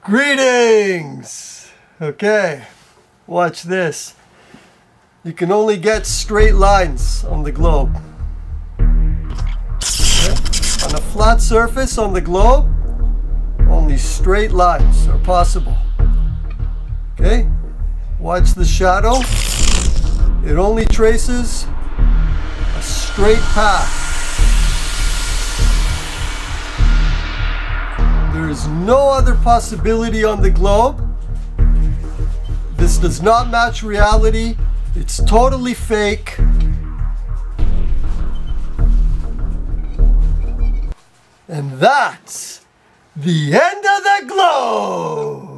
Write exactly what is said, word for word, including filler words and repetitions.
Greetings! Okay, watch this. You can only get straight lines on the globe. Okay. On a flat surface on the globe, only straight lines are possible. Okay, watch the shadow. It only traces a straight path. There is no other possibility on the globe. This does not match reality. It's totally fake. And that's the end of the globe.